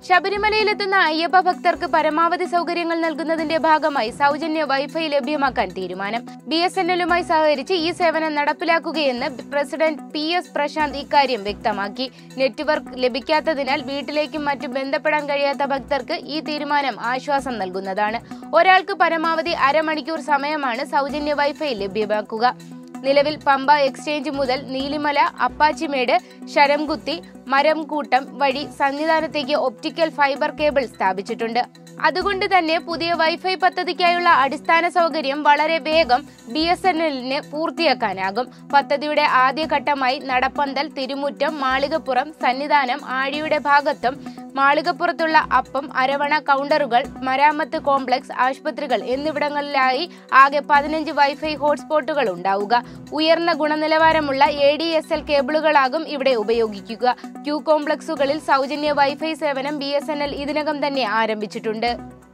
ശബരിമലയിലെത്തുന്ന അയ്യപ്പ ഭക്തർക്ക് പരമാവധി സൗകര്യങ്ങൾ നൽകുന്നതിന്റെ ഭാഗമായി സൗജന്യ വൈഫൈ ലഭ്യമാക്കാൻ തീരുമാനം. BSNLുമായി സഹകരിച്ച് ഈ സേവനം നടപ്പിലാക്കുകയെന്ന് പ്രസിഡന്റ് PS പ്രശാന്ത് ഇക്കാര്യം വ്യക്തമാക്കി. നെറ്റ്വർക്ക് ലഭിക്കാത്തതിനാൽ വീട്ടിലേക്കും മറ്റും ബന്ധപ്പെടാൻ കഴിയാത്ത ഭക്തർക്ക് ഈ തീരുമാനം ആശ്വാസം നൽകുന്നതാണ്. ഒരാൾക്ക് പരമാവധി അരമണിക്കൂർ സമയമാണ് സൗജന്യ വൈഫൈ ലഭ്യമാക്കുക. നിലവിൽ പമ്പ എക്സ്ചേഞ്ച് മുതൽ നീലിമല, അപ്പാച്ചിമേട്, ശരംകുത്തി, മരംകൂട്ടം വഴി സന്നിധാനത്തേക്ക് ഒപ്റ്റിക്കൽ ഫൈബർ കേബിൾ സ്ഥാപിച്ചിട്ടുണ്ട്. അതുകൊണ്ട് തന്നെ പുതിയ വൈഫൈ പദ്ധതിക്കായുള്ള അടിസ്ഥാന സൗകര്യം വളരെ വേഗം BSNLന് പൂർത്തിയാക്കാനാകും. പദ്ധതിയുടെ ആദ്യഘട്ടമായി നടപ്പന്തൽ, തിരുമുറ്റം, മാളികപ്പുറം, സന്നിധാനം, ആഴിയുടെ ഭാഗത്തും മാളികപ്പുറത്തുള്ള അപ്പം, അരവണ കൗണ്ടറുകൾ, മരാമത്ത് കോംപ്ലക്സ്, ആശുപത്രികൾ എന്നിവിടങ്ങളിലായി ആകെ 15 വൈഫൈ ഹോട്ട്സ്പോട്ടുകൾ ഉണ്ടാവുക. ഉയർന്ന ഗുണനിലവാരമുള്ള ADSL കേബിളുകളാകും ഇവിടെ ഉപയോഗിക്കുക. Q കോംപ്ലക്സുകളിൽ സൗജന്യ വൈഫൈ സേവനം BSNL ഇതിനകം തന്നെ ആരംഭിച്ചിട്ടുണ്ട്.